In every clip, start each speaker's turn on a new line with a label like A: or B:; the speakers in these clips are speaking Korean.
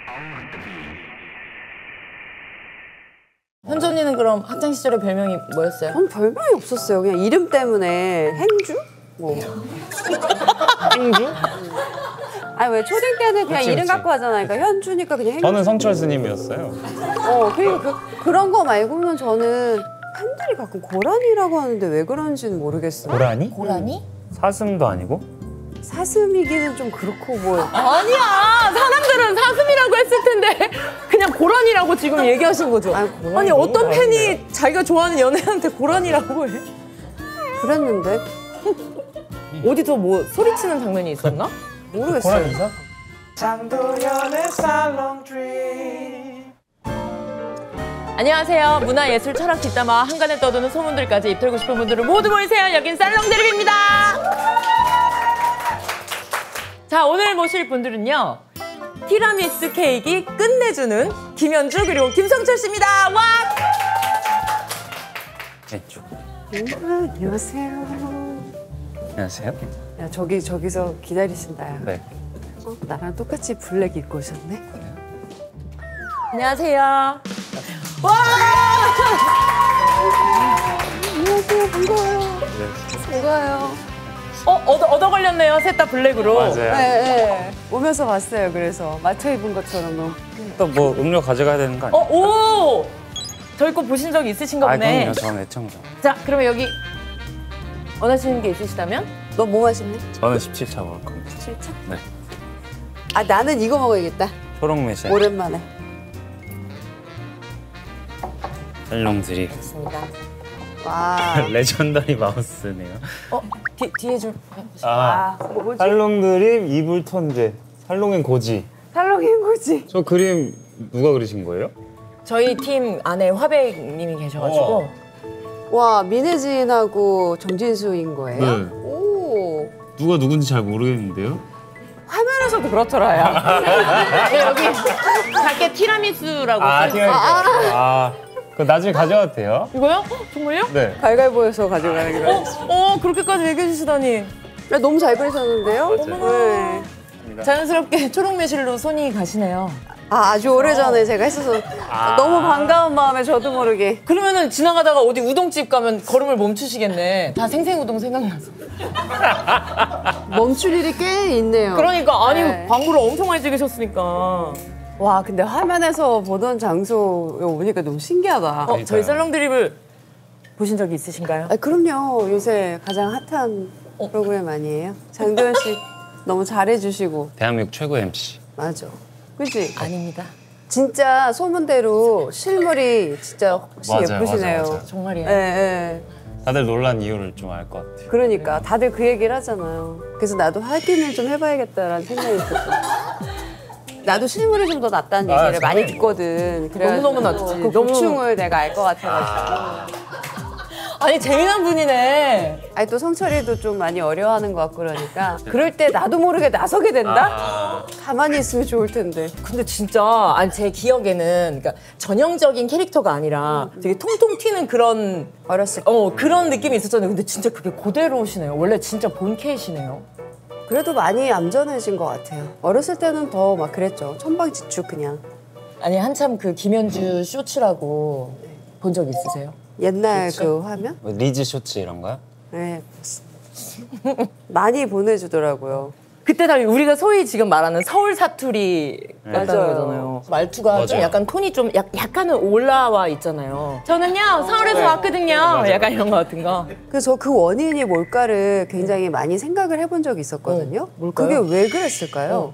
A: 현주 언니는 그럼 학창 시절에 별명이 뭐였어요?
B: 전 별명이 없었어요. 그냥 이름 때문에 행주? 뭐.
C: 행주?
B: 아니 왜 초딩 때는 그냥
C: 그치,
B: 이름
C: 그치.
B: 갖고 하잖아요. 그러니까 현주니까 그냥 행주.
C: 저는 성철 스님이었어요.
B: 그러니까 그런 거 말고는 저는 팬들이 가끔 고라니라고 하는데 왜 그런지는 모르겠어요.
C: 고라니?
A: 고라니?
C: 사슴도 아니고?
B: 사슴이기는 좀 그렇고 뭐.
A: 아니야! 사람들은 사슴이라고 했을 텐데 그냥 고라니라고 지금 얘기하신 거죠? 아니 어떤 팬이 자기가 좋아하는 연예인한테 고라니라고 해?
B: 그랬는데
A: 어디서 뭐 소리치는 장면이 있었나?
B: 모르겠어요.
C: 고라니사?
D: 장도연의 살롱 드림.
A: 안녕하세요. 문화, 예술, 철학 뒷담화 한간에 떠도는 소문들까지 입털고 싶은 분들은 모두 모이세요. 여긴 살롱드림입니다. 자, 오늘 모실 분들은요. 티라미수 케이크 끝내주는 김현주 그리고 김성철 씨입니다. 와!
C: 왼쪽.
B: 안녕하세요.
C: 안녕하세요.
B: 야 저기서 기다리신다요.
C: 네.
B: 나랑 똑같이 블랙 입고 오셨네.
A: 안녕하세요. 와!
B: 안녕하세요. 반가워요. 반가워요.
A: 얻어 걸렸네요. 셋 다 블랙으로.
C: 맞아요.
B: 네. 오면서 봤어요. 그래서 맞춰 입은 것처럼.
C: 또 뭐 음료 가져가야 되는 거 아니에요?
A: 오! 저희 거 보신 적 있으신가 보네.
C: 그럼요. 저는 애청자.
A: 자, 그러면 여기 원하시는 게 있으시다면?
B: 너 뭐 마실래?
C: 저는 17차 먹을 겁니다.
B: 7차?
C: 네.
B: 아 나는 이거 먹어야겠다.
C: 초록 매실.
B: 오랜만에.
C: 살롱 드림.
A: 좋습니다.
B: 와.
C: 레전더리 마우스네요.
A: 뒤에 좀.
B: 뭐지?
C: 살롱 드림 이불 톤제. 살롱엔 고지.
B: 살롱인 거지.
C: 저 그림 누가 그리신 거예요?
A: 저희 팀 안에 화백님이 계셔가지고.
B: 와 민혜진하고 정진수인 거예요?
C: 네.
B: 오.
C: 누가 누군지 잘 모르겠는데요?
A: 화면에서도 그렇더라요. 여기 작게 티라미수라고 써있어요.
C: 그거 나중에 가져와도 돼요?
A: 이거요? 정말요?
C: 네.
B: 가위바위보에서 가져가기로 했지.
A: 그렇게까지 얘기해 주시다니.
B: 너무 잘 그리셨는데요?
C: 맞아요.
B: 네.
A: 자연스럽게 초록 매실로 손이 가시네요.
B: 아주 오래전에 제가 했어서 너무 반가운 마음에 저도 모르게.
A: 그러면은 지나가다가 어디 우동집 가면 걸음을 멈추시겠네. 다 생생우동 생각나서.
B: 멈출 일이 꽤 있네요.
A: 그러니까 아니
B: 네.
A: 광고를 엄청 많이 찍으셨으니까.
B: 와 근데 화면에서 보던 장소에 오니까 너무 신기하다.
A: 저희 살롱 드립을 보신 적이 있으신가요?
B: 아, 그럼요. 요새 가장 핫한 프로그램 아니에요? 장도연 씨 너무 잘해주시고.
C: 대한민국 최고 MC.
B: 맞아. 그치?
A: 아닙니다.
B: 진짜 소문대로 실물이 진짜 혹시
C: 맞아요,
B: 예쁘시네요.
C: 맞아요.
A: 정말이에요.
B: 예, 예.
C: 다들 놀란 이유를 좀 알 것 같아요.
B: 그러니까 다들 그 얘기를 하잖아요. 그래서 나도 확인을 좀 해봐야겠다라는 생각이 들었어. 나도 실물이 좀 더 낫다는 얘기를 많이 듣거든.
A: 너무너무 낫지.
B: 그 고충을 내가 알 것 같아가지고.
A: 아니 재미난 분이네.
B: 아니 또 성철이도 좀 많이 어려워하는 것 같고 그러니까 그럴 때 나도 모르게 나서게 된다? 가만히 있으면 좋을 텐데.
A: 근데 진짜 아니 제 기억에는 그러니까 전형적인 캐릭터가 아니라 되게 통통 튀는 그런
B: 어렸을 때.
A: 그런 느낌이 있었잖아요. 근데 진짜 그게 그대로시네요. 원래 진짜 본캐시네요.
B: 그래도 많이 얌전해진 것 같아요. 어렸을 때는 더 막 그랬죠. 천방지축 그냥.
A: 아니 한참 그 김현주 쇼츠라고 본 적 있으세요?
B: 옛날 그 화면?
C: 뭐 리즈 쇼츠 이런 거요?
B: 네. 많이 보내주더라고요.
A: 그때 다 우리가 소위 지금 말하는 서울 사투리 같다는
B: 맞아요.
A: 거잖아요. 말투가 좀
C: 맞아요.
A: 약간 톤이 좀 약간은 올라와 있잖아요. 저는요 서울에서 왔거든요. 약간 이런 거 같은 거.
B: 그래서 그 원인이 뭘까를 굉장히 많이 생각을 해본 적이 있었거든요.
A: 뭘까요?
B: 그게 왜 그랬을까요?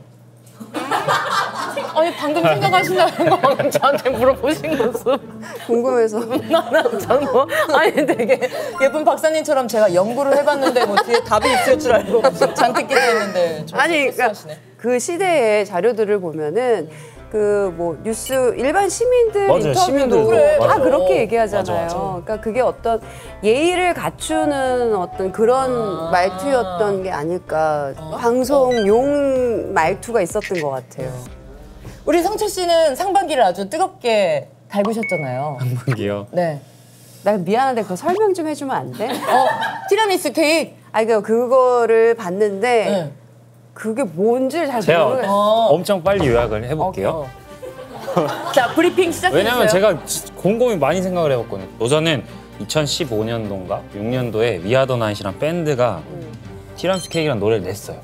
A: 아니 방금 생각하신다는 거 저한테 물어보신 모습
B: 궁금해서.
A: 저는 뭐 아니 되게 예쁜 박사님처럼 제가 연구를 해봤는데 뭐 뒤에 답이 있을 줄 알고 잔뜩 기대했는데
B: 아니 그러니까 그 시대의 자료들을 보면은 그 뭐 뉴스 일반 시민들
C: 맞아요,
B: 인터뷰도
C: 시민들도.
B: 다
C: 맞아요.
B: 그렇게 얘기하잖아요.
C: 맞아.
B: 그러니까 그게 어떤 예의를 갖추는 어떤 그런 말투였던 게 아닐까. 방송용 말투가 있었던 것 같아요.
A: 우리 성철 씨는 상반기를 아주 뜨겁게 달구셨잖아요.
C: 한국이요.
A: 네.
B: 나 미안한데 그거 설명 좀 해주면 안 돼?
A: 티라미수 케이크.
B: 아니 그거를 봤는데
A: 네.
B: 그게 뭔지 잘
C: 제가
B: 모르겠어.
C: 엄청 빨리 요약을 해볼게요.
A: 자, 브리핑 시작해주세요.
C: 왜냐면 제가 곰곰이 많이 생각을 해봤거든요. 노자는 2015년도인가 6년도에 위아더 나잇이랑 밴드가 티라미수 케이크라는 노래를 냈어요.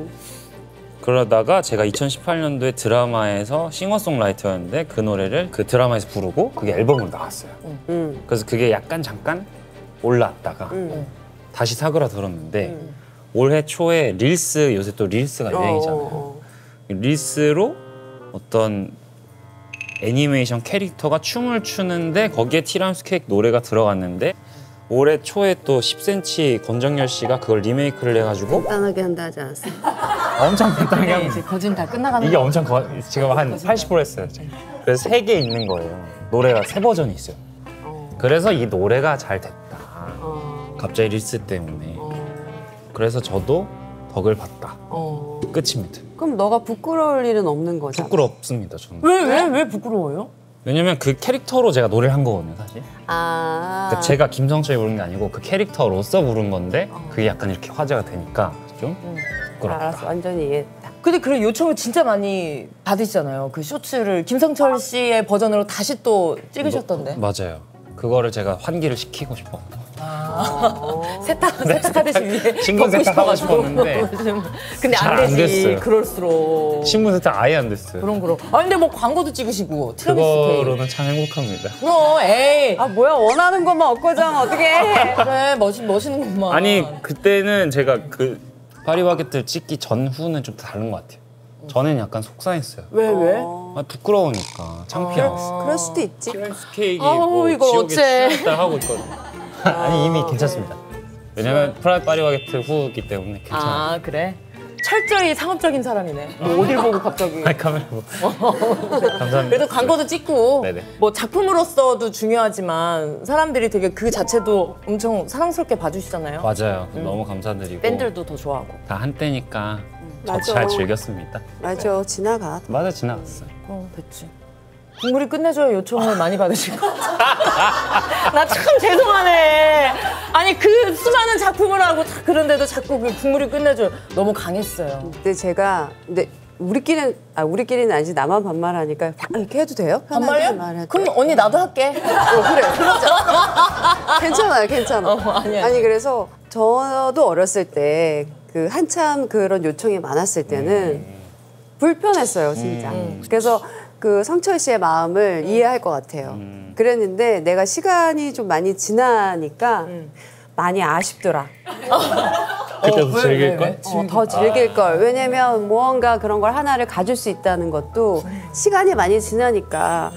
C: 그러다가 제가 2018년도에 드라마에서 싱어송라이터였는데 그 노래를 그 드라마에서 부르고 그게 앨범으로 나왔어요. 그래서 그게 약간 잠깐 올라왔다가 다시 사그라들었는데 올해 초에 릴스, 요새 또 릴스가 유행이잖아요. 릴스로 어떤 애니메이션 캐릭터가 춤을 추는데 거기에 티라미수 케이크 노래가 들어갔는데 올해 초에 또 10cm 권정열 씨가 그걸 리메이크를 해가지고
B: 간단하게 한다 하지 않았어?
C: 엄청 간단하게 한
A: 이제 거진 다 끝나가는
C: 이게 엄청 지금 한 80% 했어요. 지금. 그래서 3개 있는 거예요. 노래가 3버전이 있어요. 그래서 이 노래가 잘 됐다. 갑자기 릴스 때문에. 그래서 저도 덕을 봤다. 끝입니다.
B: 그럼 너가 부끄러울 일은 없는 거잖아.
C: 부끄럽습니다, 저는.
A: 왜 부끄러워요?
C: 왜냐면 그 캐릭터로 제가 노래를 한 거거든요, 사실.
B: 아.
C: 그러니까 제가 김성철이 부른 게 아니고 그 캐릭터로서 부른 건데 그게 약간 이렇게 화제가 되니까 좀 부끄럽다.
B: 알았어, 완전히 이해했다.
A: 근데 그런 요청을 진짜 많이 받으시잖아요. 그 쇼츠를 김성철 씨의 버전으로 다시 또 찍으셨던데.
C: 맞아요. 그거를 제가 환기를 시키고 싶어.
A: 세탁하듯이 위에
C: 신분
A: 덮고
C: 세탁하고
A: 싶어가지고.
C: 싶었는데
A: 근데
C: 잘
A: 안
C: 안
A: 되지.
C: 됐어요.
A: 그럴수록.
C: 신분 세탁 아예 안 됐어요.
A: 그럼. 아 근데 뭐 광고도 찍으시고 티라미수 케이크.
C: 그거로는 참 행복합니다.
A: 에이.
B: 아 뭐야, 원하는 것만 얻고자 어떻게 해?
A: 그래 멋있는구만.
C: 아니 그때는 제가 그 파리바게뜨 찍기 전후는 좀 다른 것 같아요. 전에는 약간 속상했어요.
A: 왜?
C: 아, 부끄러우니까 창피하고.
B: 그럴 수도 있지.
C: 티라미수 케이크
A: 아우,
C: 뭐
A: 이걸
C: 지옥에
A: 어째.
C: 취했다 하고 있거든요. 아니 이미 괜찮습니다. 왜냐면 파리바게뜨 후기 때문에 괜찮아요.
A: 아 그래? 철저히 상업적인 사람이네. 뭐 어딜 보고 갑자기.
C: 아니 카메라 보고. 감사합니다.
A: 그래도 광고도 찍고
C: 네네.
A: 뭐 작품으로서도 중요하지만 사람들이 되게 그 자체도 엄청 사랑스럽게 봐주시잖아요.
C: 맞아요. 너무 감사드리고.
A: 밴들도 더 좋아하고.
C: 다 한때니까 저
B: 맞아.
C: 잘 즐겼습니다.
B: 맞아, 지나가.
C: 맞아 지나갔어요.
A: 됐지. 국물이 끝내줘야 요청을 많이 받으실 것 같아. 나 참 죄송하네. 아니 그 수많은 작품을 하고 다 그런데도 자꾸 그 국물이 끝내줘요. 너무 강했어요.
B: 근데 우리끼리는 아니지, 나만 반말하니까 이렇게 해도 돼요? 편하게
A: 반말이요?
B: 말해도
A: 그럼
B: 돼요?
A: 언니 나도 할게.
B: 그래, 그러자. 괜찮아.
A: 아니야.
B: 아니 그래서 저도 어렸을 때 그 한참 그런 요청이 많았을 때는 불편했어요, 진짜. 그래서 그 성철 씨의 마음을 이해할 것 같아요. 그랬는데 내가 시간이 좀 많이 지나니까 많이 아쉽더라.
C: 그때도 즐길걸?
B: 더 즐길 걸. 왜냐면 무언가 그런 걸 하나를 가질 수 있다는 것도 시간이 많이 지나니까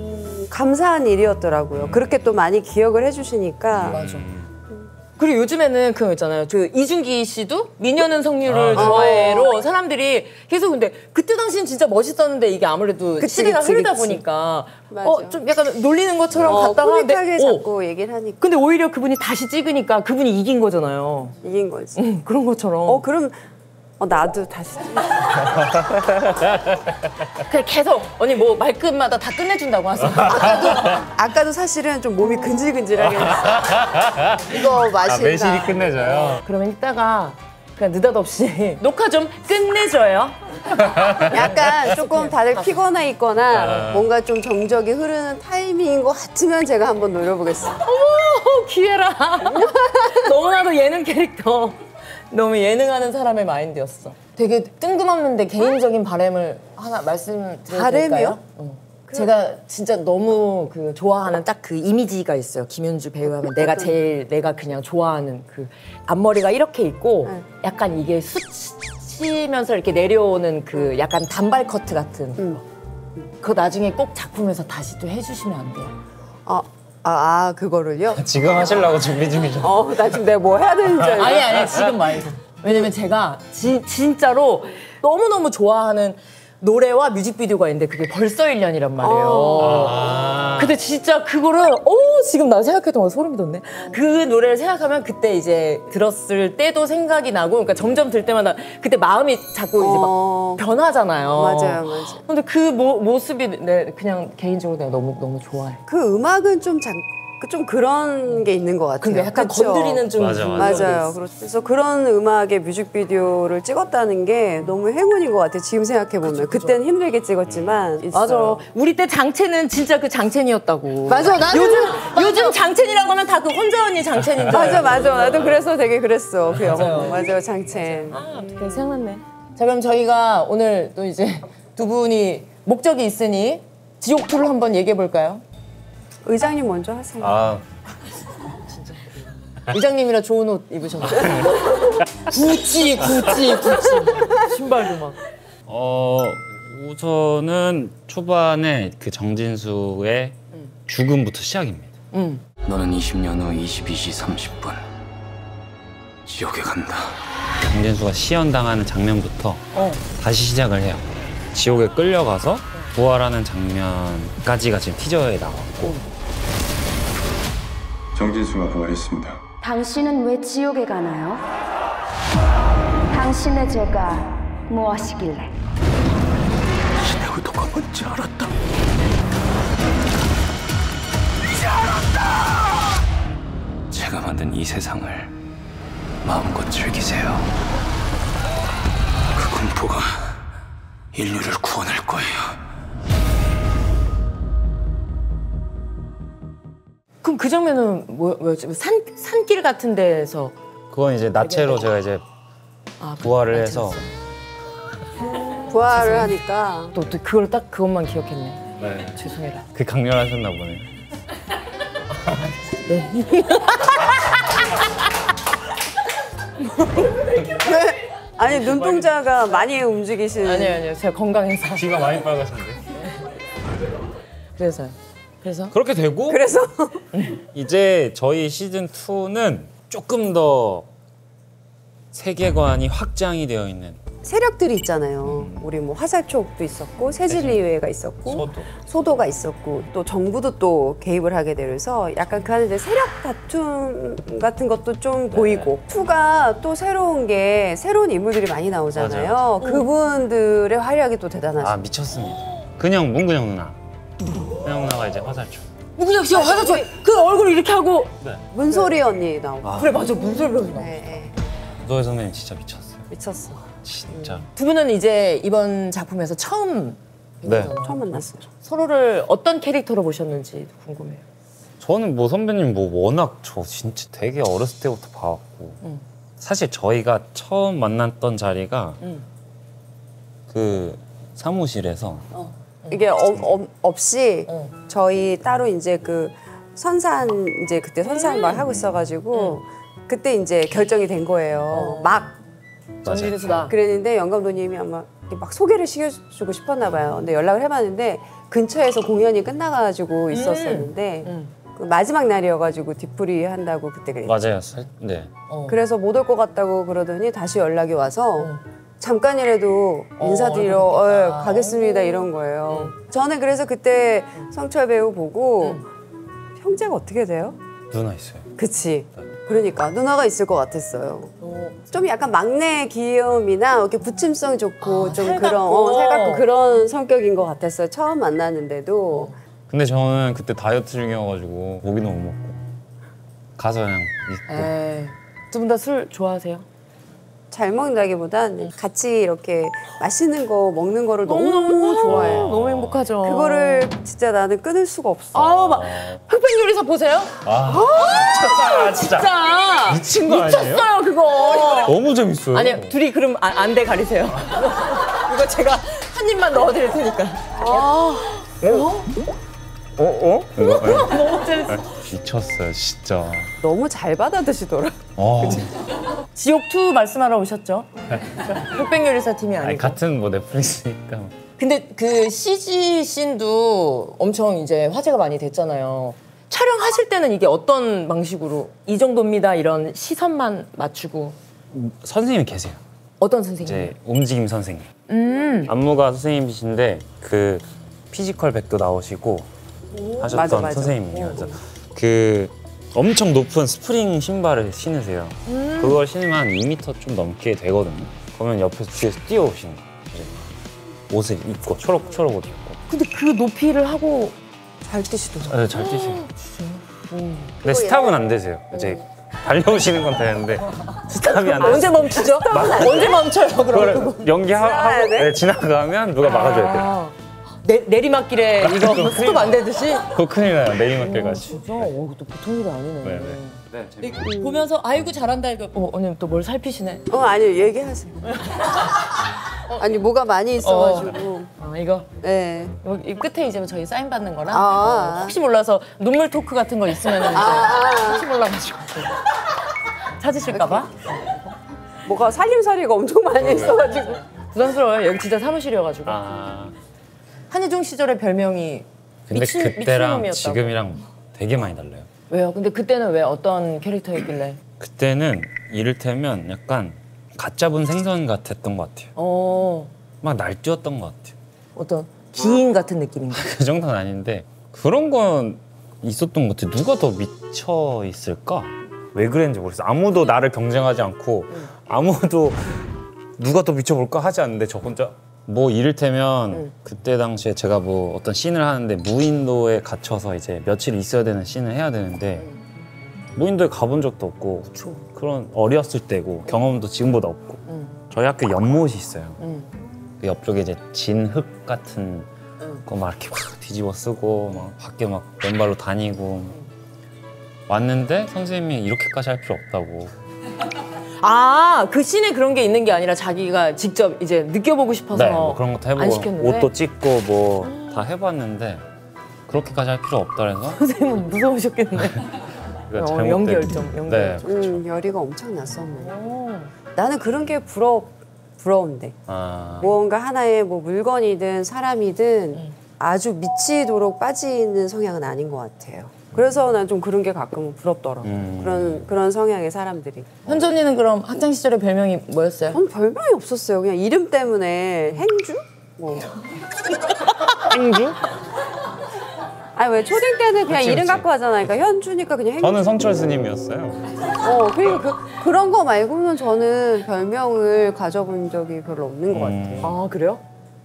B: 감사한 일이었더라고요. 그렇게 또 많이 기억을 해주시니까.
A: 맞아. 그리고 요즘에는 그거 있잖아요. 그 이준기 씨도 미녀는 성류를 좋아해로 사람들이 계속 근데 그때 당시엔 진짜 멋있었는데 이게 아무래도
B: 그치,
A: 시대가
B: 그치,
A: 흐르다
B: 그치.
A: 보니까
B: 맞아.
A: 좀 약간 놀리는 것처럼 갔다가
B: 코믹하게
A: 근데,
B: 자꾸 얘기를 하니까
A: 근데 오히려 그분이 다시 찍으니까 그분이 이긴 거잖아요.
B: 이긴 거지.
A: 그런 것처럼.
B: 그럼 나도 다시.
A: 그냥 계속 언니 뭐 말끝마다 다 끝내준다고 하세요.
B: 아까도 사실은 좀 몸이 근질근질하게 했어. 이거 마신다.
C: 매실이 끝내줘요.
A: 그러면 이따가 그냥 느닷없이 녹화 좀 끝내줘요.
B: 약간 조금 다들 피곤해 있거나 뭔가 좀 정적이 흐르는 타이밍인 것 같으면 제가 한번 노려보겠습니다.
A: 기회라. 너무나도 예능 캐릭터. 너무 예능하는 사람의 마인드였어. 되게 뜬금없는데 개인적인 바람을 하나 말씀드려도
B: 바람이요?
A: 될까요? 제가 진짜 너무 그 좋아하는 딱 그 이미지가 있어요. 김윤주 배우 하면 내가 그냥 좋아하는 그 앞머리가 이렇게 있고 약간 이게 스치면서 이렇게 내려오는 그 약간 단발 커트 같은 그거 나중에 꼭 작품에서 다시 또 해주시면 안 돼요?
B: 그거를요?
C: 지금 하시려고 준비 중이죠.
B: 나 지금 내가 뭐 해야 되는 줄 알고.
A: 아니 지금 말고. 왜냐면 제가 진짜로 너무너무 좋아하는 노래와 뮤직비디오가 있는데 그게 벌써 1년이란 말이에요. 근데 진짜 그거를 지금 나 생각했던 거 소름이 돋네. 그 노래를 생각하면 그때 이제 들었을 때도 생각이 나고 그러니까 점점 들 때마다 그때 마음이 자꾸 이제 막 변하잖아요.
B: 맞아요.
A: 근데 그 모습이 그냥 개인적으로 내가 너무 좋아해.
B: 그 음악은 좀 좀 그런 게 있는 것 같아요.
A: 근데 약간
B: 그쵸?
A: 건드리는 좀
C: 맞아.
B: 맞아요. 그래서 그런 음악의 뮤직비디오를 찍었다는 게 너무 행운인 것 같아요. 지금 생각해보면. 그때는 힘들게 찍었지만.
A: 맞아.
B: 있어요.
A: 우리 때 장첸은 진짜 그 장첸이었다고.
B: 맞아. 나도
A: 요즘 장첸이라고 하면 다 그 혼자 언니 장첸인 줄
B: 맞아.
A: 알고.
B: 나도 그래서 되게 그랬어. 그 영화.
A: 맞아요.
B: 맞아요. 장첸.
A: 어떻게 생각났네. 자, 그럼 저희가 오늘 또 이제 두 분이 목적이 있으니 지옥2를 한번 얘기해 볼까요?
B: 의장님 먼저 하세요.
C: 아,
A: 의장님이라 좋은 옷 입으셨어요. 구찌. 신발도 막.
C: 우선은 초반에 그 정진수의 죽음부터 시작입니다.
E: 너는 20년 후 22시 30분 지옥에 간다.
C: 정진수가 시연당하는 장면부터 다시 시작을 해요. 지옥에 끌려가서 부활하는 장면까지가 지금 티저에 나왔고.
F: 정진수가 부활했습니다.
G: 당신은 왜 지옥에 가나요? 당신의 죄가 무엇이길래?
E: 신의 의도가 뭔지 알았다. 제가 만든 이 세상을 마음껏 즐기세요. 그 공포가 인류를 구원할 거예요.
A: 그럼 그 장면은 뭐였지? 산길 같은 데서
C: 그건 이제 나체로 제가 이제 부활을 해서
B: 부활을 하니까.
A: 또 그걸 딱 그것만 기억했네.
C: 네.
A: 죄송해라.
C: 그 강렬하셨나 보네.
B: 아니 눈동자가 많이 움직이시는.
A: 아니요. 제가 건강해서.
C: 귀가 많이 빨가신데.
A: 그래서요. 그래서?
C: 그렇게 되고
B: 그래서
C: 이제 저희 시즌 2는 조금 더 세계관이 확장이 되어 있는
B: 세력들이 있잖아요. 우리 뭐 화살촉도 있었고 새진리회가 있었고 소도가 있었고 또 정부도 또 개입을 하게 되면서 약간 그 안에 이제 세력 다툼 같은 것도 좀 보이고 2가 또 새로운 인물들이 많이 나오잖아요. 그분들의 활약이 또 대단하죠.
C: 아 미쳤습니다. 그냥 문근영 누나. 문근영 누나가 이제 화살촉.
A: 그냥 진짜 화장실 그 얼굴 이렇게 하고.
B: 문소리 언니 나오고.
A: 그래 맞아 문소리 배우 나.
B: 네.
C: 노예 선배님 진짜 미쳤어요.
B: 미쳤어.
C: 진짜.
A: 두 분은 이제 이번 작품에서 처음
C: 네.
B: 처음 만났어요.
A: 서로를 어떤 캐릭터로 보셨는지 궁금해요.
C: 저는 뭐 선배님 뭐 워낙 저 진짜 되게 어렸을 때부터 봐왔고 사실 저희가 처음 만났던 자리가 그 사무실에서
B: 이게 없이 저희 따로 이제 그 선산 이제 그때 선산말 하고 있어가지고 그때 이제 결정이 된 거예요. 막
A: 전진수다.
B: 그랬는데 영 감독님이 아마 막 소개를 시켜주고 싶었나 봐요. 근데 연락을 해봤는데 근처에서 공연이 끝나가지고 있었었는데 그 마지막 날이어가지고 뒤풀이 한다고 그때 그랬죠.
C: 맞아요. 네.
B: 그래서 못 올 것 같다고 그러더니 다시 연락이 와서 잠깐이라도 인사드리러 가겠습니다 이런 거예요. 저는 그래서 그때 성철 배우 보고 형제가 어떻게 돼요?
C: 누나 있어요.
B: 그치. 그러니까 누나가 있을 것 같았어요. 좀 약간 막내 귀여움이나 이렇게 부침성 좋고 좀 그런 살갑고 그런 성격인 것 같았어요. 처음 만났는데도.
C: 근데 저는 그때 다이어트 중이어가지고 고기도 못 먹고 가서 그냥 있고.
A: 두 분 다 술 좋아하세요?
B: 잘 먹는다기보단 같이 이렇게 맛있는 거 먹는 거를 너무 좋아해요.
A: 너무 행복하죠.
B: 그거를 진짜 나는 끊을 수가 없어.
A: 막 흑백 요리사 보세요? 진짜
C: 미친 거 아니에요?
A: 미쳤어요 그거.
C: 너무 재밌어요.
A: 아니요 둘이 그럼 안대 가리세요. 이거 제가 한 입만 넣어드릴 테니까.
C: 이거?
A: 너무 재밌어.
C: 미쳤어요 진짜.
B: 너무 잘 받아 드시더라.
A: 지옥2 말씀하러 오셨죠? 흑백 요리사 팀이 아니고.
C: 아니, 같은 뭐 넷플릭스니까.
A: 근데 그 CG 씬도 엄청 이제 화제가 많이 됐잖아요. 촬영하실 때는 이게 어떤 방식으로 이 정도입니다 이런 시선만 맞추고.
C: 선생님이 계세요.
A: 어떤 선생님?
C: 이제 움직임 선생님. 안무가 선생님이신데 그 피지컬 백도 나오시고 하셨던
B: 맞아.
C: 선생님이에요. 그래서 그 엄청 높은 스프링 신발을 신으세요. 그걸 신으면 한 2m 좀 넘게 되거든요. 그러면 옆에서 뒤에서 뛰어오시는 거예요. 옷을 입고 초록 옷 입고.
A: 근데 그 높이를 하고 잘 뛰시더라고요.
C: 네, 잘 뛰세요. 근데 스탑은 안 되세요. 이제 달려오시는 건 되는데 스탑이 안 돼.
A: 언제 멈추죠? 언제 멈춰요? 그럼 그거.
C: 연기하고 네, 지나가면 누가 막아줘야 돼요.
A: 내리막길에 이거 스톱 안 되듯이.
C: 그거 큰일 나요. 내리막길 가지.
A: 진짜? 또 보통 일이 아니네.
C: 네네.
A: 보면서 아이고 잘한다 이거. 언니 또 뭘 살피시네?
B: 아니 얘기하세요. 아니 뭐가 많이 있어가지고.
A: 이거.
B: 네.
A: 여기 끝에 이제 저희 사인 받는 거랑 혹시 몰라서 눈물 토크 같은 거 있으면 혹시 몰라가지고 찾으실까봐.
B: 뭐가 살림살이가 엄청 많이 있어가지고.
A: 부담스러워요. 여기 진짜 사무실이어가지고. 한희중 시절의 별명이
C: 근데 그때랑
A: 미친놈이었다고.
C: 지금이랑 되게 많이 달라요.
A: 왜요? 근데 그때는 왜 어떤 캐릭터였길래?
C: 그때는 이를테면 약간 갓 잡은 생선 같았던 것 같아요. 막 날뛰었던 것 같아요.
A: 어떤 기인 같은 느낌인가?
C: 그 정도는 아닌데 그런 건 있었던 것 같아요. 누가 더 미쳐 있을까? 왜 그랬는지 모르겠어요. 아무도 나를 경쟁하지 않고 아무도 누가 더 미쳐볼까 하지 않는데 저 혼자 뭐 이를테면 그때 당시에 제가 뭐 어떤 씬을 하는데 무인도에 갇혀서 이제 며칠 있어야 되는 씬을 해야 되는데 무인도에 가본 적도 없고 그런 어렸을 때고 경험도 지금보다 없고 저희 학교 연못이 있어요. 그 옆쪽에 이제 진흙 같은 거 막 이렇게 막 뒤집어 쓰고 막 밖에 막 맨발로 다니고 왔는데 선생님이 이렇게까지 할 필요 없다고.
A: 그 씬에 그런 게 있는 게 아니라 자기가 직접 이제 느껴보고 싶어서
C: 네, 뭐 그런 것도
A: 안
C: 해보고
A: 시켰는데?
C: 옷도 찍고 뭐 다 해봤는데 그렇게까지 할 필요 없다 그래서
A: 선생님은 무서우셨겠네.
C: 그러니까
A: 연기
C: 잘못된-
A: 열정, 연기
C: 네.
A: 열정.
B: 열의가 엄청 났었네. 나는 그런 게 부러운데.
C: 아,
B: 무언가 하나의 뭐 물건이든 사람이든 아주 미치도록 빠지는 성향은 아닌 것 같아요. 그래서 난 좀 그런 게 가끔은 부럽더라고. 그런 성향의 사람들이.
A: 현주 언니는 그럼 학창 시절의 별명이 뭐였어요?
B: 저는 별명이 없었어요. 그냥 이름 때문에 행주? 뭐.
C: 행주?
B: 아니 왜 초딩 때는 그냥 이름 갖고 하잖아요. 그러니까 현주니까 그냥 행주.
C: 저는 성철 스님이었어요.
B: 그러니까 그런 거 말고는 저는 별명을 가져본 적이 별로 없는 것 같아요.
A: 그래요?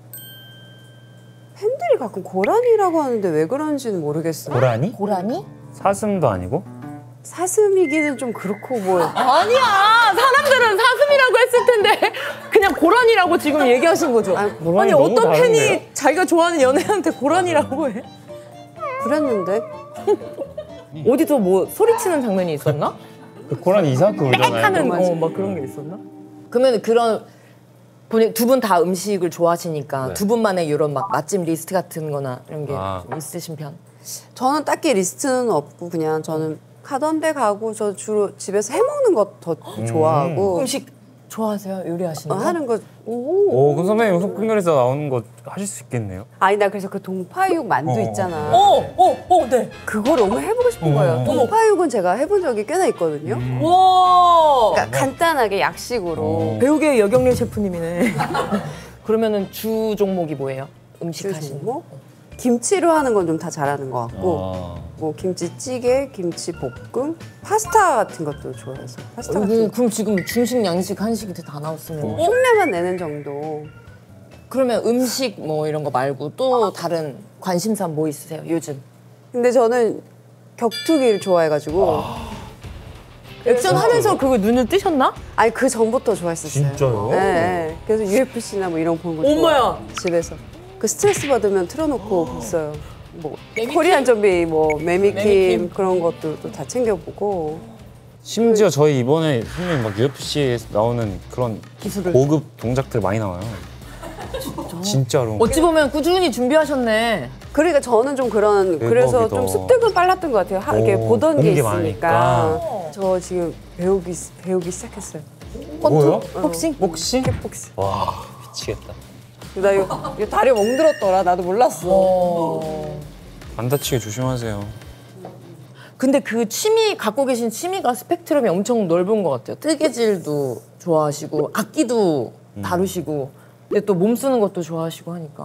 B: 팬들이 가끔 고란이라고 하는데 왜 그런지는 모르겠어요.
C: 고라니?
A: 고라니?
C: 사슴도 아니고?
B: 사슴이기는 좀 그렇고 뭐.
A: 아니야! 사람들은 사슴이라고 했을 텐데 그냥 고라니라고 지금 얘기하신 거죠?
B: 아니,
C: 고라니
A: 아니
C: 너무
A: 어떤 팬이
C: 다른데요?
A: 자기가 좋아하는 연예인한테 고라니라고 해?
B: 그랬는데.
A: 어디서 뭐 소리치는 장면이 있었나?
C: 그 고라니 이상하게 울잖아요.
A: 하는 막 그런 게 있었나? 그러면 그런 두 분 다 음식을 좋아하시니까
C: 네.
A: 두 분만의 이런 막 맛집 리스트 같은 거나 이런 게
C: 아.
A: 좀 있으신 편?
B: 저는 딱히 리스트는 없고 그냥 저는 가던 데 가고 저 주로 집에서 해먹는 거 더 좋아하고
A: 음식 좋아하세요? 요리하시는 거?
B: 하는 거.
C: 오, 그럼 선배님 소풍결에서 나오는 거 하실 수 있겠네요?
B: 아니 나 그래서 그 동파육 만두 있잖아.
A: 네.
B: 그거 너무 해보고 싶은 거예요. 동파육은 제가 해본 적이 꽤나 있거든요.
A: 와!
B: 그러니까 간단하게 약식으로.
A: 배우계의 여경련 셰프님이네. 그러면은 주 종목이 뭐예요? 음식 하시는 거?
B: 뭐 김치로 하는 건 좀 다 잘하는 것 같고
C: 아.
B: 뭐 김치찌개, 김치볶음, 파스타 같은 것도 좋아해서 파스타 같은 거
A: 그럼 지금 중식, 양식, 한식이 다 나왔으면
B: 흉내만 내는 정도.
A: 그러면 음식 뭐 이런 거 말고 또 다른 관심사 뭐 있으세요 요즘?
B: 근데 저는 격투기를 좋아해가지고
A: 액션 하면서 그거 눈을 뜨셨나?
B: 아니 그 전부터 좋아했었어요.
C: 진짜요?
B: 네. 그래서 UFC나 뭐 이런 거 보는 거
A: 엄마야.
B: 좋아. 집에서 그 스트레스 받으면 틀어놓고 봤어요. 뭐 코리안 좀비, 뭐 매미킴
A: 매미킴.
B: 그런 것들도 다 챙겨보고.
C: 심지어 저희 이번에 선배님 막 UFC에 나오는 그런
A: 기술을.
C: 고급 동작들 많이 나와요. 진짜로.
A: 어찌 보면 꾸준히 준비하셨네.
B: 그러니까 저는 좀 그런 그래서
C: 대박이다.
B: 좀 습득은 빨랐던 것 같아요. 이렇게
C: 오,
B: 보던 게
C: 보는 게
B: 있으니까.
C: 많으니까.
B: 저 지금 배우기 시작했어요.
C: 뭐요?
A: 복싱?
C: 복싱?
B: 킥복싱.
C: 와, 미치겠다.
B: 나 이거 다리 멍들었더라. 나도 몰랐어.
C: 안 다치게 조심하세요.
A: 근데 그 갖고 계신 취미가 스펙트럼이 엄청 넓은 것 같아요. 뜨개질도 좋아하시고 악기도 다루시고 근데 또 몸 쓰는 것도 좋아하시고 하니까.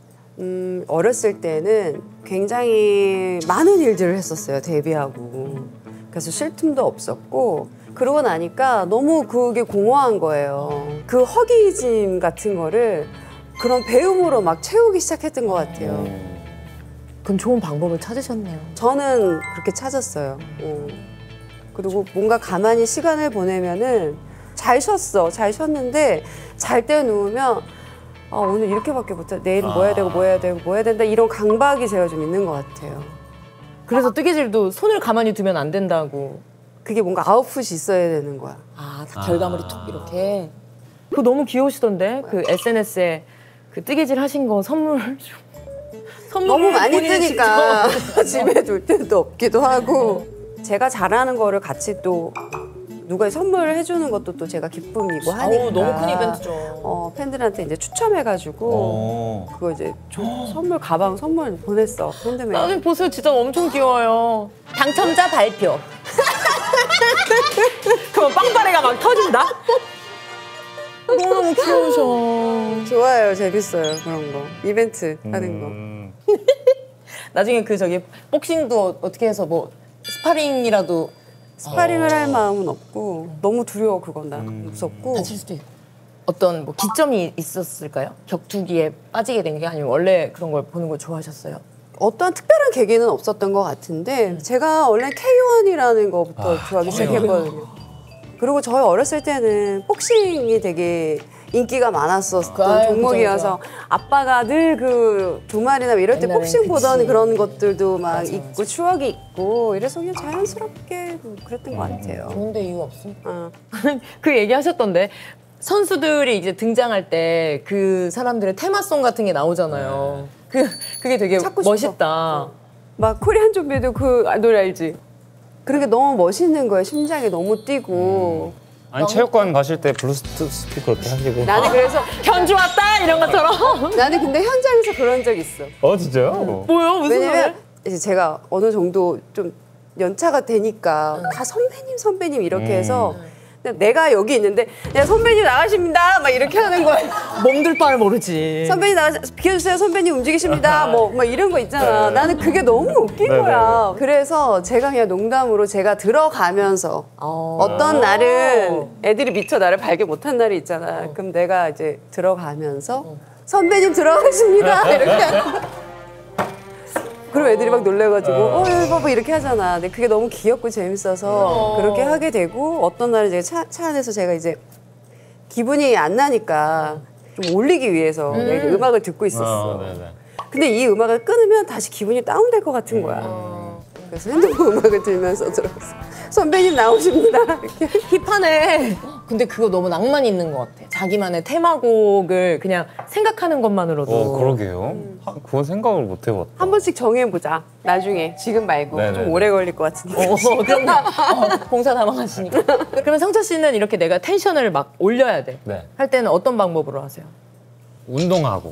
B: 어렸을 때는 굉장히 많은 일들을 했었어요. 데뷔하고. 그래서 쉴 틈도 없었고 그러고 나니까 너무 그게 공허한 거예요. 그 허기짐 같은 거를 그런 배움으로 막 채우기 시작했던 것 같아요.
A: 그건 좋은 방법을 찾으셨네요.
B: 저는 그렇게 찾았어요. 그리고 뭔가 가만히 시간을 보내면은 잘 쉬었어. 잘 쉬었는데 잘 때 누우면 오늘 이렇게밖에 못해. 내일은 뭐 해야 되고 뭐 해야 되고 뭐 해야 된다. 이런 강박이 제가 좀 있는 것 같아요.
A: 그래서 뜨개질도 손을 가만히 두면 안 된다고.
B: 그게 뭔가 아웃풋이 있어야 되는 거야.
A: 다 결과물이 톡 이렇게. 그거 너무 귀여우시던데? 그 SNS에 그 뜨개질 하신 거 선물
B: 너무 많이
A: 본인이
B: 뜨니까 집에 둘 데도 없기도 하고 제가 잘하는 거를 같이 또 누가 선물을 해주는 것도 또 제가 기쁨이고 하니까
A: 너무 큰 이벤트죠.
B: 팬들한테 이제 추첨해가지고 그거 이제 선물 가방 선물 보냈어. 핸드메이드.
A: 나중에 보세요. 진짜 엄청 귀여워요. 당첨자 발표. 그럼 빵빠레가 막 터진다? 너무 귀여우셔.
B: 좋아요. 재밌어요. 그런 거. 이벤트 하는 거.
A: 나중에 그 저기 복싱도 어떻게 해서 뭐 스파링이라도
B: 스파링을 할 마음은 없고 너무 두려워. 그건 나 무섭고.
A: 다칠 수도 있고. 어떤 뭐 기점이 있었을까요? 격투기에 빠지게 된 게 아니면 원래 그런 걸 보는 걸 좋아하셨어요?
B: 어떠한 특별한 계기는 없었던 것 같은데 제가 원래 K1이라는 거부터 좋아하기 시작했거든요. 그리고 저희 어렸을 때는 복싱이 되게 인기가 많았었던 종목이어서 아빠가 늘 그 주말이나 이럴 때 복싱 보던 그런 것들도 막 있고 추억이 있고 이래서 그냥 자연스럽게 그랬던 것 같아요.
A: 좋은데 이유 없습니까? 그 얘기 하셨던데 선수들이 이제 등장할 때 그 사람들의 테마송 같은 게 나오잖아요. 그게 되게 멋있다.
B: 막 코리안 좀비도 그 노래 알지? 그런 게 너무 멋있는 거예요. 심장이 너무 뛰고.
C: 아니 체육관 가실 때 블루투스 스피커 이렇게 하시고.
B: 나는 그래서
A: 견주 왔다 이런 것처럼.
B: 나는 근데 현장에서 그런 적 있어.
C: 진짜요?
A: 뭐요? 무슨
B: 왜냐면
A: 노래?
B: 이제 제가 어느 정도 좀 연차가 되니까 다 선배님 이렇게 해서 내가 여기 있는데 선배님 나가십니다 막 이렇게 하는 거예요.
A: 몸둘 바를 모르지.
B: 선배님 비켜주세요. 선배님 움직이십니다. 뭐 이런 거 있잖아. 나는 그게 너무 웃긴 거야. 그래서 제가 그냥 농담으로 제가 들어가면서 어떤 날은 애들이 미처 나를 발견 못한 날이 있잖아. 그럼 내가 이제 들어가면서 선배님 들어가십니다 이렇게 하고 그럼 애들이 막 놀래가지고 봐봐 이렇게 하잖아. 근데 그게 너무 귀엽고 재밌어서 그렇게 하게 되고 어떤 날은 제가 차 안에서 제가 이제 기분이 안 나니까 좀 올리기 위해서 내가 이제 음악을 듣고 있었어. 근데 이 음악을 끊으면 다시 기분이 다운될 것 같은 거야. 그래서 핸드폰 음악을 들면서 들었어. 선배님 나오십니다. 이렇게.
A: 힙하네. 근데 그거 너무 낭만 있는 것 같아. 자기만의 테마곡을 그냥 생각하는 것만으로도.
C: 그러게요. 그건 생각을 못 해봤다.
B: 한 번씩 정해보자. 나중에 지금 말고 좀 오래 걸릴 것 같으니까.
A: 그럼 공사 남아가시니까. 그러면 성철 씨는 이렇게 내가 텐션을 막 올려야 돼.
C: 네.
A: 할 때는 어떤 방법으로 하세요?
C: 운동하고.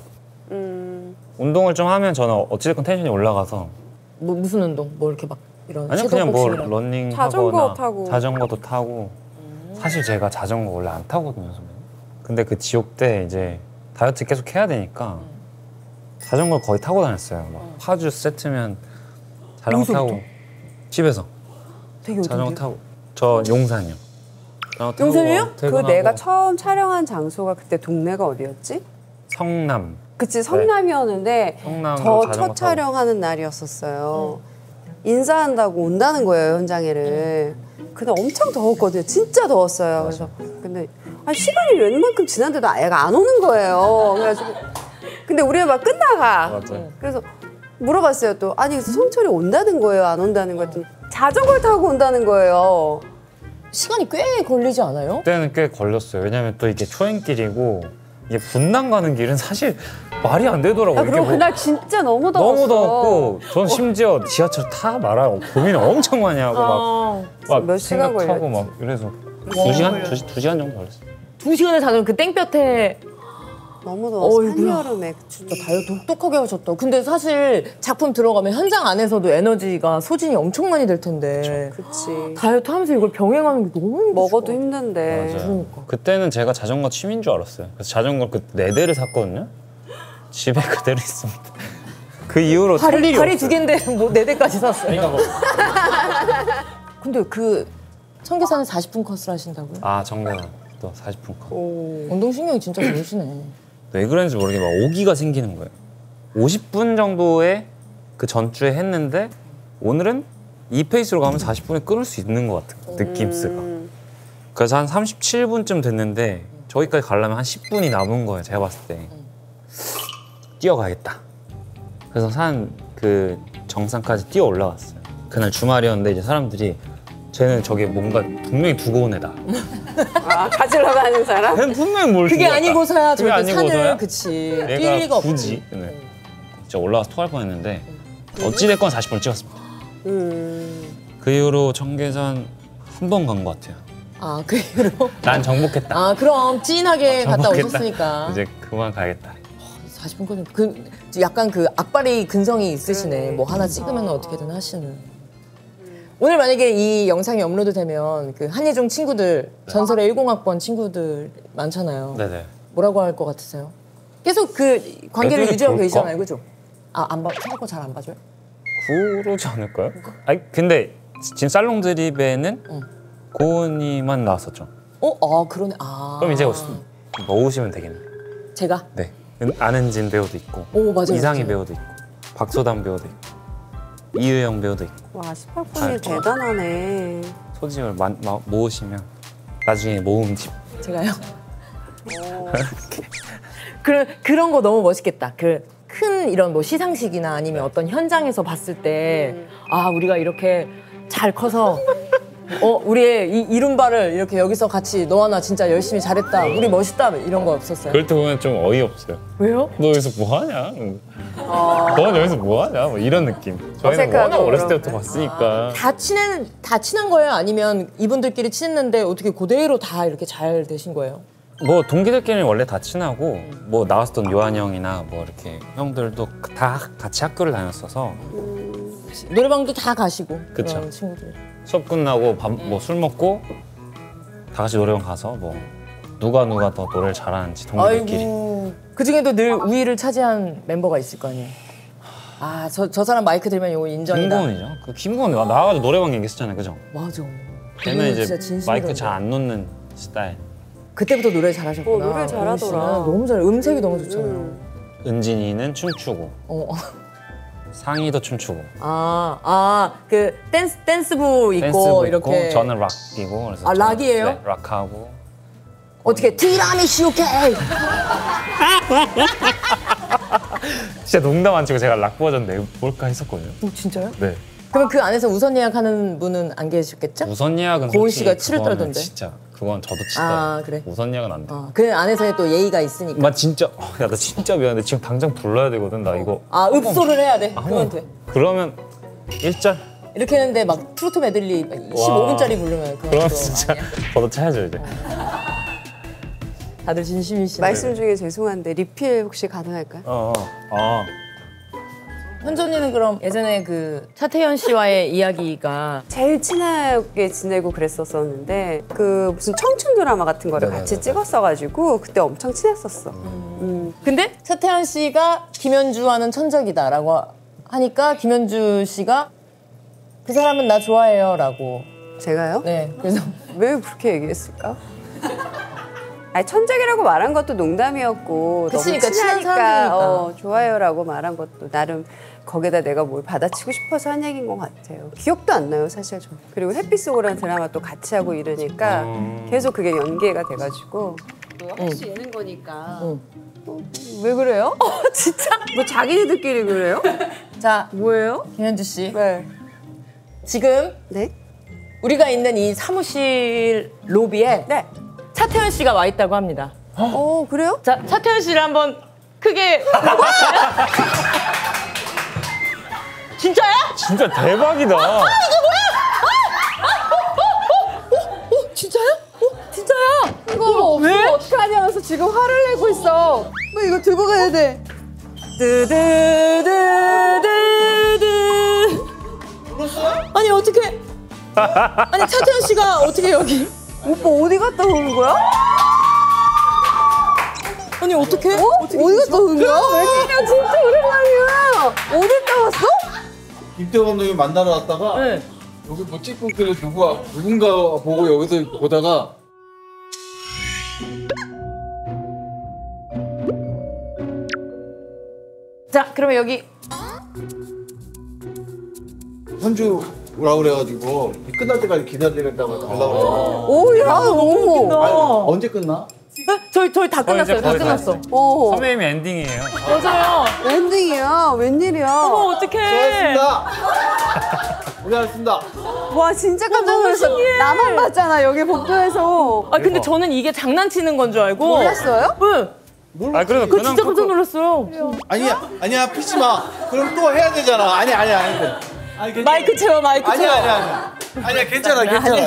C: 운동을 좀 하면 저는 어찌됐건 텐션이 올라가서.
A: 뭐 무슨 운동? 뭐 이렇게 막 이런
C: 아니요 그냥 뭐
A: 섀도우 복싱이랑.
C: 러닝
B: 자전거
C: 하거나
B: 타고.
C: 자전거도 타고. 사실 제가 자전거 원래 안 타거든요, 선배님. 근데 그 지옥 때 이제 다이어트 계속 해야 되니까 자전거 거의 타고 다녔어요. 막 파주 세트면 자전거 타고 집에서
A: 되게
C: 자전거
A: 어딘데요?
C: 타고 저 용산이요. 자전거 타고
A: 용산이요?
B: 그
C: 퇴근하고
B: 내가 처음 촬영한 장소가 그때 동네가 어디였지?
C: 성남.
B: 그치 성남이었는데
C: 성남으로
B: 저
C: 자전거
B: 첫
C: 타고.
B: 촬영하는 날이었었어요. 인사한다고 온다는 거예요 현장에를. 근데 엄청 더웠거든요. 진짜 더웠어요. 그래서 근데 시간이 웬만큼 지났는데도 애가 안 오는 거예요. 그래가지고 근데 우리가 막 끝나가.
C: 맞아요.
B: 그래서 물어봤어요 또. 아니 그래서 성철이 온다는 거예요? 안 온다는 거예요? 했더니 자전거를 타고 온다는 거예요.
A: 시간이 꽤 걸리지 않아요?
C: 그때는 꽤 걸렸어요. 왜냐면 또 이게 초행길이고 이게 분당 가는 길은 사실 말이 안 되더라고요.
B: 야, 그리고 그날 진짜 너무 더웠어.
C: 너무 더웠고 전 심지어 지하철 타 말아요. 고민을 엄청 많이 하고 막
B: 몇 시간
C: 생각하고 막 이래서 2시간 정도 걸렸어요.
A: 2시간을 자전 그 땡볕에.
B: 너무 더웠어.
A: 어이구야.
B: 한여름에.
A: 진짜 다이어트 똑똑하게 하셨다. 근데 사실 작품 들어가면 현장 안에서도 에너지가 소진이 엄청 많이 될 텐데.
B: 그치.
A: 다이어트 하면서 이걸 병행하는 게 너무 힘들어.
B: 먹어도 힘든데.
C: 맞아요.
A: 그러니까.
C: 그때는 제가 자전거 취미인 줄 알았어요. 그래서 자전거 그 4대를 샀거든요. 집에 그대로 있습니다. 그 이후로 탈 일이
A: 다리
C: 없어요.
A: 2개인데 뭐 4대까지 샀어요.
C: 그러니까 뭐.
A: 근데 그 청계산은 40분 코스를 하신다고요?
C: 정계산 또 40분 컷.
A: 운동신경이 진짜 좋으시네.
C: 왜 그런지 모르게 막 오기가 생기는 거예요. 50분 정도의 그 전주에 했는데 오늘은 이 페이스로 가면 40분에 끊을 수 있는 것 같은 느낌스가. 그래서 한 37분쯤 됐는데 저기까지 가려면 한 10분이 남은 거예요. 제가 봤을 때. 뛰어가겠다. 그래서 산 그 정상까지 뛰어 올라갔어요. 그날 주말이었는데 이제 사람들이 쟤는 저게 뭔가 분명히 두고 온 애다.
B: 아, 가지러 가는 사람?
C: 걔는 분명히 뭘
A: 그게
C: 두고 왔다.
A: 아니고서야
C: 그게
A: 저렇게 산을
C: 아니고서야?
A: 그치 뛸
C: 내가
A: 리가 없지.
C: 굳이 진짜 올라가서 토할 뻔했는데 어찌됐건 40분을 찍었습니다. 그 이후로 청계산 한 번 간 것 같아요.
A: 아, 그 이후로?
C: 난 정복했다.
A: 아, 그럼 찐하게 갔다
C: 정복했다.
A: 오셨으니까.
C: 이제 그만 가야겠다.
A: 40분 끄는 약간 그 악바리 근성이 있으시네. 뭐 하나 찍으면 어떻게든 하시는. 오늘 만약에 이 영상이 업로드되면 그 한예종 친구들 전설의 10학번 친구들 많잖아요.
C: 네네.
A: 뭐라고 할 것 같으세요? 계속 그 관계를
C: 애들이
A: 유지하고
C: 볼까?
A: 계시잖아요, 그죠? 아, 안 봐, 생각보다 잘 안 봐줘요?
C: 그러지 않을까요? 아니 근데 지금 살롱 드립에는 고은이만 나왔었죠.
A: 아, 그러네. 아.
C: 그럼 이제 넣으시면 되겠네.
A: 제가?
C: 네. 안은진 배우도 있고,
A: 오, 맞아요.
C: 이상희
A: 맞아요.
C: 배우도 있고, 박소담 배우도 있고, 이유영 배우도 있고.
B: 와, 18분이 대단하네.
C: 소집을 모으시면 나중에 모음집.
A: 제가요? 그런 거 너무 멋있겠다. 그 큰 이런 뭐 시상식이나 아니면 어떤 현장에서 봤을 때 아, 우리가 이렇게 잘 커서 우리의 이 이룬바를 이렇게 여기서 같이 너와 나 진짜 열심히 잘했다. 우리 멋있다. 이런 거 없었어요?
C: 그럴 때 보면 좀 어이없어요.
A: 왜요?
C: 너 여기서 뭐 하냐? 너 여기서 뭐 하냐? 뭐 이런 느낌. 저희는
B: 어색하고
C: 워낙 어렸을
B: 그런
C: 때부터 봤으니까.
A: 다 친한 거예요? 아니면 이분들끼리 친했는데 어떻게 그대로 다 이렇게 잘 되신 거예요?
C: 뭐 동기들끼리는 원래 다 친하고 뭐 나왔었던 요한 형이나 뭐 이렇게 형들도 다 같이 학교를 다녔어서
A: 노래방도 다 가시고
C: 그쵸.
A: 그런 친구들.
C: 수업 끝나고 뭐 술 먹고 다 같이 노래방 가서 뭐 누가 더 노래를 잘하는지 동기들끼리.
A: 아이고, 그 중에도 늘 우위를 차지한 멤버가 있을 거 아니에요. 아, 저 사람 마이크 들면 이거 인정이다.
C: 김고은이죠. 그 김고은 나와가지고 노래방 얘기했었잖아요, 그죠?
A: 맞아.
C: 걔는
A: 그분은
C: 이제
A: 진짜 진심이던데.
C: 마이크 잘 안 놓는 스타일.
A: 그때부터 노래 잘하셨구나.
B: 노래 잘하더라.
A: 은희 씨는 너무 잘해. 음색이 너무 좋잖아요.
C: 은진이는 춤추고 상희도 춤추고
A: 그 댄스부 있고
C: 댄스부
A: 이렇게.
C: 있고 저는 락이고 그래서
A: 아,
C: 저는,
A: 락이에요?
C: 네, 락하고
A: 어떻게 티라미슈 케이크.
C: 진짜 농담 안 치고 제가 락 버전 내볼까 했었거든요.
A: 진짜요?
C: 네.
A: 그럼 그 안에서 우선 예약하는 분은 안 계셨겠죠?
C: 우선 예약은
A: 고은
C: 솔직히
A: 씨가 치를
C: 그거는
A: 떨던데.
C: 진짜 그건 저도 치더라고요.
A: 아, 그래?
C: 우선 예약은 안 돼.
A: 그 안에서의 또 예의가 있으니까.
C: 나 진짜 야 나 진짜 미안한데 지금 당장 불러야 되거든. 나 이거
A: 읍소를 해야 돼. 그러면 돼.
C: 그러면 1절
A: 이렇게 했는데 막 트로트 메들리 15분짜리 부르면 그건
C: 그러면
A: 또
C: 진짜
A: 아니야.
C: 걷어차야죠 이제.
A: 다들 진심이시네.
B: 말씀 중에 죄송한데 리필 혹시 가능할까요?
A: 현주 언니는 그럼 예전에 그 차태현 씨와의 이야기가
B: 제일 친하게 지내고 그랬었었는데 그 무슨 청춘 드라마 같은 거를 같이 찍었어가지고 그때 엄청 친했었어.
A: 근데 차태현 씨가 김현주와는 천적이다라고 하니까 김현주 씨가 그 사람은 나 좋아해요라고.
B: 제가요?
A: 네. 그래서
B: 왜 그렇게 얘기했을까? 아니, 천적이라고 말한 것도 농담이었고
A: 그치니까,
B: 너무
A: 친한
B: 친하니까
A: 사람이니까.
B: 좋아요라고 말한 것도 나름 거기다 내가 뭘 받아치고 싶어서 한 얘기인 것 같아요. 기억도 안 나요, 사실 저. 그리고 햇빛 속으로는 드라마 또 같이 하고 이러니까 계속 그게 연계가 돼가지고 할 수 있는 거니까 왜 그래요? 진짜? 뭐 자기네들끼리 그래요?
A: 자,
B: 뭐예요?
A: 김현주 씨.
B: 네.
A: 지금
B: 네?
A: 우리가 있는 이 사무실 로비에
B: 네.
A: 차태현 씨가 와 있다고 합니다.
B: 그래요?
A: 자, 차태현 씨를 한번 크게 진짜야?
C: 진짜 대박이다.
A: 진짜야? 진짜야?
B: 이거
A: 왜?
B: 어떡하냐 하면서 지금 화를 내고 있어. 뭐 이거 들고 가야 돼.
A: 뜨드드드드. 아니 어떻게? 아니 차태현 씨가 어떻게 여기?
B: 오빠 어디 갔다 오는 거야?
A: 아니 어떻게?
B: 어디 갔다 오는 거야? 웬일이야, 진짜 오랜만이야. 어디 갔다 왔어?
F: 김태호 감독님 만나러 왔다가
A: 네.
F: 여기 뭐 찍고 있길래 누군가 보고 여기서 보다가
A: 자 그러면 여기
F: 현주라고 그래가지고 끝날 때까지 기다리겠다고 달라고.
B: 오야 너무.
F: 언제 끝나?
A: 저희 다 끝났어요. 다
C: 거의 다
A: 끝났어.
B: 오.
C: 선배님이 엔딩이에요.
A: 맞아요.
B: 엔딩이야. 웬일이야.
A: 어머 어떡해.
F: 수고하셨습니다. 고생하셨습니다.
B: 와 진짜 깜짝 놀랐어. 나만 봤잖아 여기 복도에서.
A: 아 근데 저는 이게 장난치는 건 줄 알고.
B: 몰랐어요?
A: 응.
C: 아 그래도
A: 그거 진짜 깜짝 놀랐어요.
F: 아니야 피지 마. 그럼 또 해야 되잖아. 아니.
A: 마이크 채워 마이크 채워.
F: 아니야 괜찮아.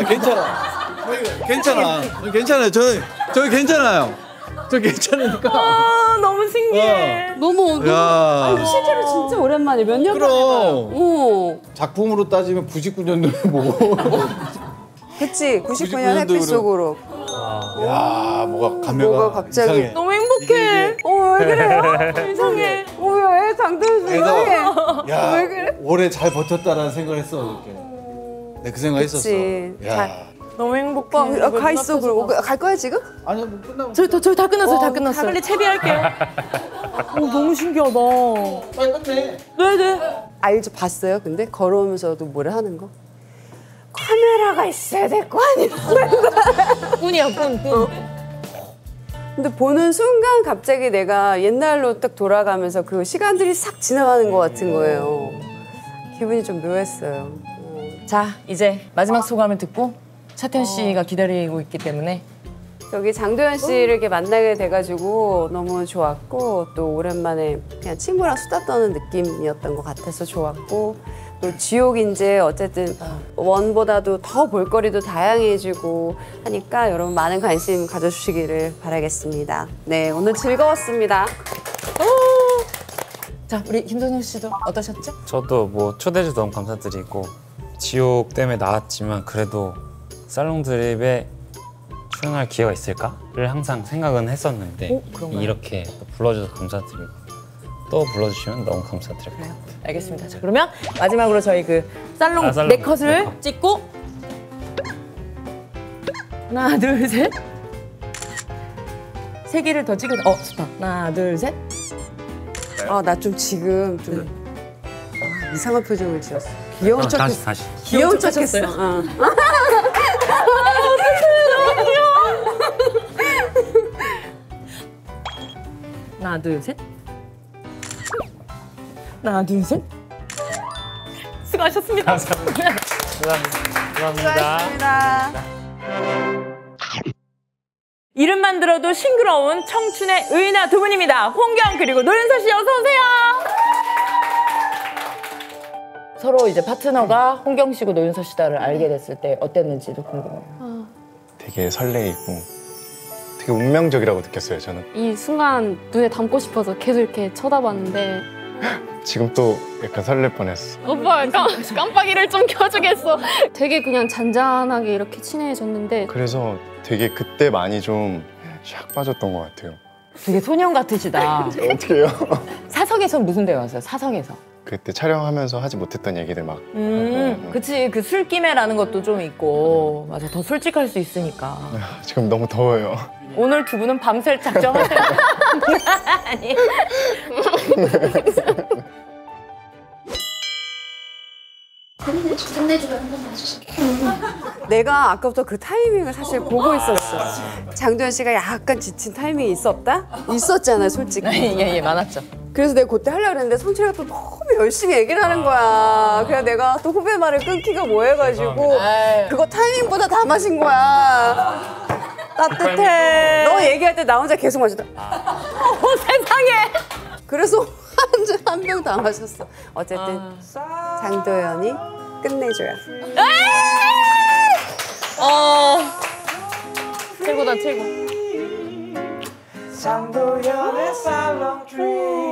F: 괜찮아요. 저는 괜찮아요. 저 괜찮으니까.
A: 아 너무 신기해.
B: 너무
F: 야.
B: 실제로 진짜 오랜만에 몇 년 만에 봐요.
F: 그럼
B: 오.
F: 작품으로 따지면 99년도에 보고.
B: 그치 99년
F: 99년도
B: 햇빛 속으로.
F: 야 뭐가 감회가
B: 뭐가 갑자기.
F: 이상해.
A: 너무 행복해.
B: 왜 그래요?
A: 이상해.
B: 뭐야 장도연 씨 이상해.
F: 야
B: 왜 그래?
F: 오래 잘 버텼다라는 생각을 했어 이렇게. 내 그 생각 했었어.
B: 그치.
F: 야.
A: 너무 행복해.
B: 가 있어 그럼 갈 거야 지금?
F: 아니야 뭐 끝나면.
A: 저희 다 끝났어요. 다
B: 다
A: 끝났어요. 빨리 채비할게요. 너무 신기하다.
F: 빨리 끝내.
A: 네네.
B: 알죠 봤어요? 근데 걸어오면서도 뭐라 하는 거? 카메라가 있어야 될 거 아니야?
A: 꾼이야 꾼.
B: 근데 보는 순간 갑자기 내가 옛날로 딱 돌아가면서 그 시간들이 싹 지나가는 것 같은 거예요. 기분이 좀 묘했어요.
A: 자 이제 마지막 소감을 듣고 차태현 씨가 기다리고 있기 때문에
B: 여기 장도연 씨를 이렇게 만나게 돼가지고 너무 좋았고 또 오랜만에 그냥 친구랑 수다 떠는 느낌이었던 것 같아서 좋았고 또 지옥인지 어쨌든 원보다도 더 볼거리도 다양해지고 하니까 여러분 많은 관심 가져주시기를 바라겠습니다. 네 오늘 즐거웠습니다.
A: 자 우리 김선영 씨도 어떠셨죠?
C: 저도 뭐 초대해줘서 너무 감사드리고 지옥 때문에 나왔지만 그래도 살롱 드립에 출연할 기회가 있을까를 항상 생각은 했었는데
A: 그런가요?
C: 이렇게 또 불러줘서 감사드리고 또 불러주시면 너무 감사드릴 것 같아요.
A: 알겠습니다. 자 그러면 마지막으로 저희 그 살롱
C: 살롱
A: 네 컷을
C: 네컷.
A: 찍고 하나 둘 셋. 세 개를 더 찍어. 좋다. 하나 둘 셋.
B: 아 나 좀 지금 좀 이상한 표정을 지었어. 귀여운 척했어.
C: 다시.
B: 귀여운
A: 척
B: 척했어.
A: 하셨어요? 하나 둘 셋. 하나 둘 셋. 수고하셨습니다.
C: 감사합니다.
B: 수고하셨습니다.
A: 이름만 들어도 싱그러운 청춘의 의인아 두 분입니다. 홍경 그리고 노윤서 씨 어서 오세요. 서로 이제 파트너가 홍경 씨고 노윤서 씨다를 알게 됐을 때 어땠는지도 궁금해요.
H: 되게 설레이고 되게 운명적이라고 느꼈어요. 저는
I: 이 순간 눈에 담고 싶어서 계속 이렇게 쳐다봤는데
H: 지금 또 약간 설렐 뻔했어.
I: 오빠 깜빡이를 좀 켜주겠어. 되게 그냥 잔잔하게 이렇게 친해졌는데
H: 그래서 되게 그때 많이 좀 샥 빠졌던 것 같아요.
A: 되게 소년 같으시다.
H: 어떻게 해요?
A: 사석에서 무슨 대화였어요? 사석에서.
H: 그때 촬영하면서 하지 못했던 얘기들 막
A: 그치. 그 술김에라는 것도 좀 있고. 맞아. 더 솔직할 수 있으니까.
H: 지금 너무 더워요.
A: 오늘 두 분은 밤샐 작정하세요. 아니.
B: 내가 아까부터 그 타이밍을 사실 보고 있었어. 장도연 씨가 약간 지친 타이밍이 있었다? 있었잖아요, 솔직히.
A: 예, 많았죠.
B: 그래서 내가 그때 하려고 했는데 성철이가 또 너무 열심히 얘기를 하는 거야. 그래서 내가 또 후배 말을 끊기가 뭐해가지고 그거 타이밍보다 다 마신 거야. 따뜻해. 너 얘기할 때 나 혼자 계속 마시다.
A: 세상에.
B: 그래서 한 병 다 마셨어. 어쨌든 장도연이 끝내줘야.
A: 최고다 최고.
D: 장도연의 살롱 드림